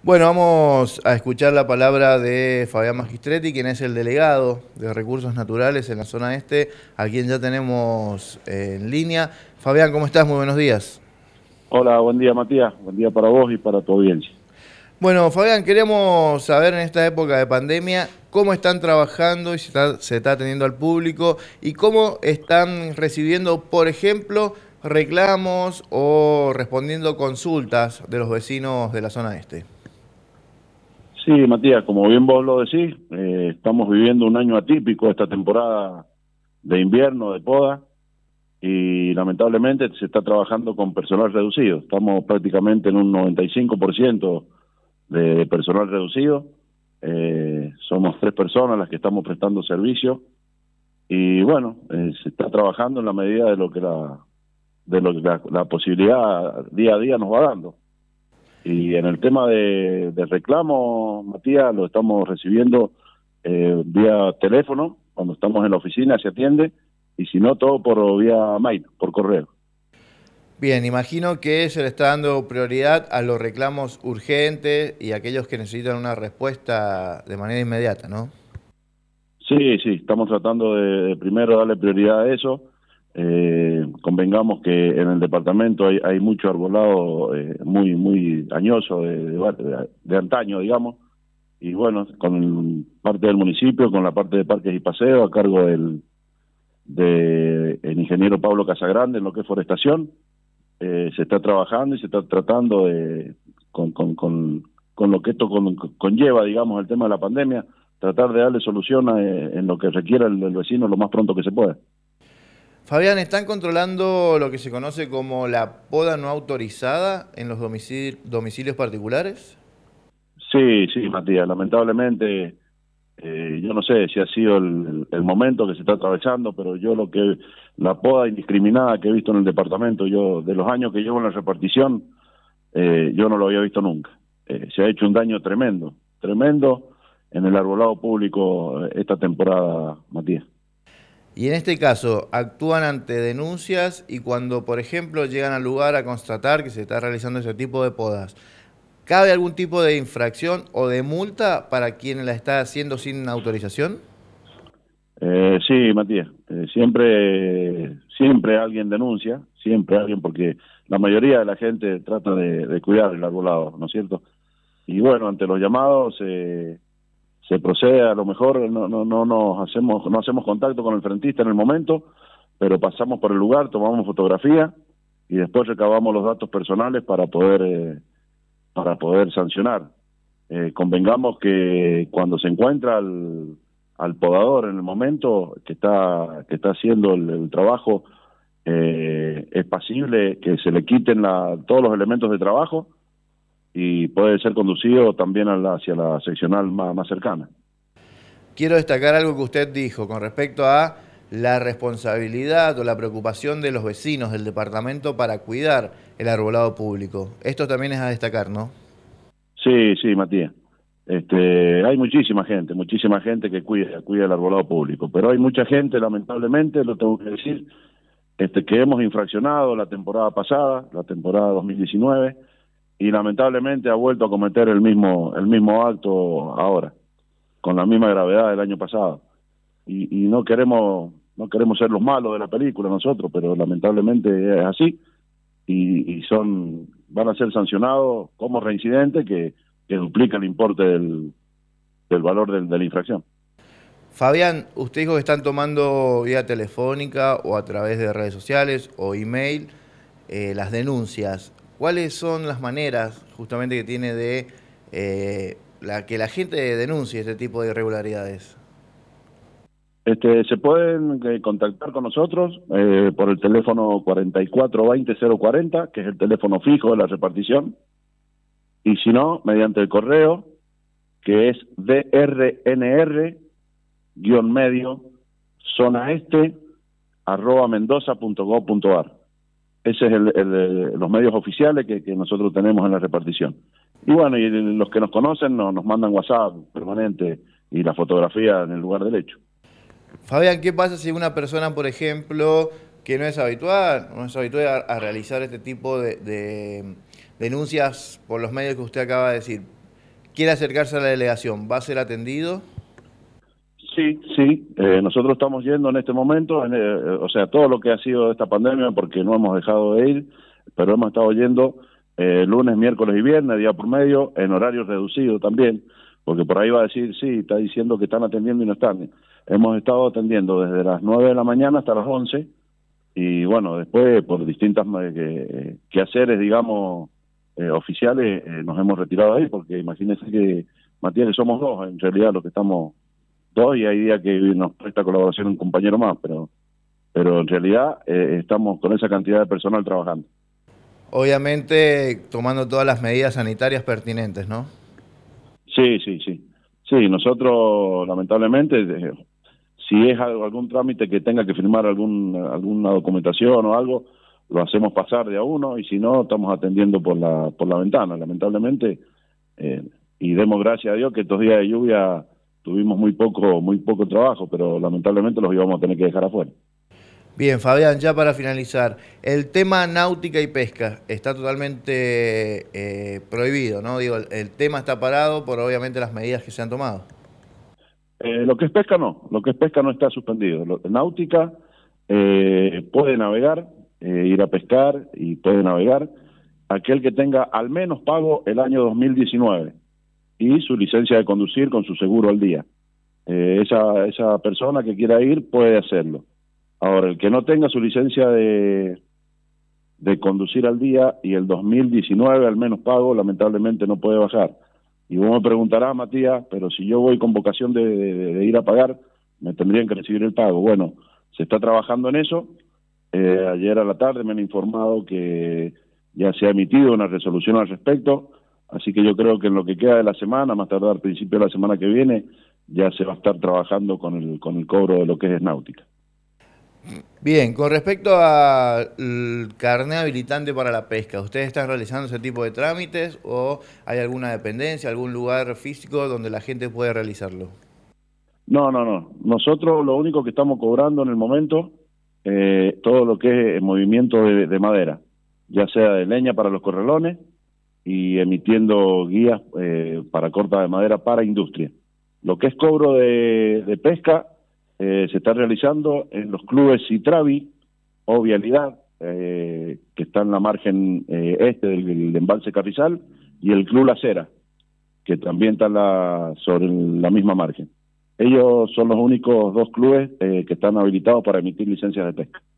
Bueno, vamos a escuchar la palabra de Fabián Magistretti, quien es el delegado de Recursos Naturales en la zona este, a quien ya tenemos en línea. Fabián, ¿cómo estás? Muy buenos días. Hola, buen día Matías, buen día para vos y para tu audiencia. Bueno, Fabián, queremos saber en esta época de pandemia cómo están trabajando y se está atendiendo al público y cómo están recibiendo, por ejemplo, reclamos o respondiendo consultas de los vecinos de la zona este. Sí, Matías, como bien vos lo decís, estamos viviendo un año atípico, esta temporada de invierno, de poda, y lamentablemente se está trabajando con personal reducido. Estamos prácticamente en un 95% de personal reducido. Somos 3 personas las que estamos prestando servicio y bueno, se está trabajando en la medida de lo que la posibilidad día a día nos va dando. Y en el tema de reclamo, Matías, lo estamos recibiendo vía teléfono, cuando estamos en la oficina se atiende, y si no, todo por vía mail, por correo. Bien, imagino que se le está dando prioridad a los reclamos urgentes y a aquellos que necesitan una respuesta de manera inmediata, ¿no? Sí, sí, estamos tratando de primero darle prioridad a eso. Convengamos que en el departamento hay mucho arbolado muy añoso de antaño, digamos, y bueno, con parte del municipio, con la parte de parques y paseos, a cargo el ingeniero Pablo Casagrande en lo que es forestación. Se está trabajando y se está tratando con lo que esto conlleva, digamos, el tema de la pandemia, tratar de darle solución en lo que requiera el vecino lo más pronto que se pueda. Fabián, ¿están controlando lo que se conoce como la poda no autorizada en los domicilios particulares? Sí, sí, Matías, lamentablemente, yo no sé si ha sido el momento que se está atravesando, pero yo la poda indiscriminada que he visto en el departamento, yo de los años que llevo en la repartición, yo no lo había visto nunca. Se ha hecho un daño tremendo, tremendo en el arbolado público esta temporada, Matías. Y en este caso, actúan ante denuncias y cuando, por ejemplo, llegan al lugar a constatar que se está realizando ese tipo de podas, ¿cabe algún tipo de infracción o de multa para quien la está haciendo sin autorización? Sí, Matías, siempre alguien denuncia, siempre alguien, porque la mayoría de la gente trata de cuidar el arbolado, ¿no es cierto? Y bueno, ante los llamados se procede, a lo mejor no hacemos contacto con el frentista en el momento, pero pasamos por el lugar, tomamos fotografía y después recabamos los datos personales para poder sancionar. Convengamos que cuando se encuentra al podador en el momento que está haciendo el trabajo, es pasible que se le quiten todos los elementos de trabajo y puede ser conducido también hacia la seccional más cercana. Quiero destacar algo que usted dijo con respecto a la responsabilidad o la preocupación de los vecinos del departamento para cuidar el arbolado público. Esto también es a destacar, ¿no? Sí, sí, Matías. Hay muchísima gente que cuida el arbolado público, pero hay mucha gente, lamentablemente, lo tengo que decir, que hemos infraccionado la temporada pasada, la temporada 2019, y lamentablemente ha vuelto a cometer el mismo acto ahora, con la misma gravedad del año pasado. Y no queremos ser los malos de la película nosotros, pero lamentablemente es así, y van a ser sancionados como reincidentes que duplica el importe del valor de la infracción. Fabián, usted dijo que están tomando vía telefónica o a través de redes sociales o email las denuncias. ¿Cuáles son las maneras justamente que tiene de que la gente denuncie este tipo de irregularidades? Se pueden contactar con nosotros por el teléfono 4420-040, que es el teléfono fijo de la repartición, y si no, mediante el correo, que es drnr-medio zona este @mendoza.gov.ar. Ese es los medios oficiales que nosotros tenemos en la repartición. Y bueno, y los que nos conocen nos mandan WhatsApp permanente y la fotografía en el lugar del hecho. Fabián, ¿qué pasa si una persona, por ejemplo, que no es habitual a realizar este tipo de denuncias por los medios que usted acaba de decir? quiere acercarse a la delegación, ¿va a ser atendido? Sí, sí, nosotros estamos yendo en este momento, o sea, todo lo que ha sido esta pandemia, porque no hemos dejado de ir, pero hemos estado yendo lunes, miércoles y viernes, día por medio, en horario reducido también, porque por ahí va a decir, sí, está diciendo que están atendiendo y no están. Hemos estado atendiendo desde las 9 de la mañana hasta las 11, y bueno, después por distintas quehaceres, digamos, oficiales, nos hemos retirado de ahí, porque imagínense que, Matías, que somos dos en realidad los que estamos dos, y hay días que nos presta colaboración un compañero más, pero en realidad estamos con esa cantidad de personal trabajando. Obviamente tomando todas las medidas sanitarias pertinentes, ¿no? Sí, sí, sí. Sí, nosotros lamentablemente, si es algún trámite que tenga que firmar alguna documentación o algo, lo hacemos pasar de a uno, y si no, estamos atendiendo por la ventana, lamentablemente, y demos gracias a Dios que estos días de lluvia tuvimos muy poco trabajo, pero lamentablemente los íbamos a tener que dejar afuera. Bien, Fabián, ya para finalizar, el tema náutica y pesca está totalmente prohibido, ¿no? Digo, el tema está parado por obviamente las medidas que se han tomado. Lo que es pesca no, lo que es pesca no está suspendido. Náutica puede navegar, ir a pescar y puede navegar aquel que tenga al menos pago el año 2019 y su licencia de conducir con su seguro al día. Esa persona que quiera ir puede hacerlo. Ahora, el que no tenga su licencia de conducir al día y el 2019 al menos pago, lamentablemente no puede bajar. Y vos me preguntarás, Matías, pero si yo voy con vocación de ir a pagar, me tendrían que recibir el pago. Bueno, se está trabajando en eso. Ayer a la tarde me han informado que ya se ha emitido una resolución al respecto, así que yo creo que en lo que queda de la semana, más tardar al principio de la semana que viene, ya se va a estar trabajando con el cobro de lo que es náutica. Bien, con respecto al carnet habilitante para la pesca, ¿ustedes están realizando ese tipo de trámites o hay alguna dependencia, algún lugar físico donde la gente puede realizarlo? No, no, no. Nosotros lo único que estamos cobrando en el momento, todo lo que es el movimiento de madera, ya sea de leña para los corralones y emitiendo guías para corta de madera para industria. Lo que es cobro de pesca se está realizando en los clubes Citravi o Vialidad, que está en la margen este del embalse Carrizal, y el Club La Cera, que también está sobre la misma margen. Ellos son los únicos dos clubes que están habilitados para emitir licencias de pesca.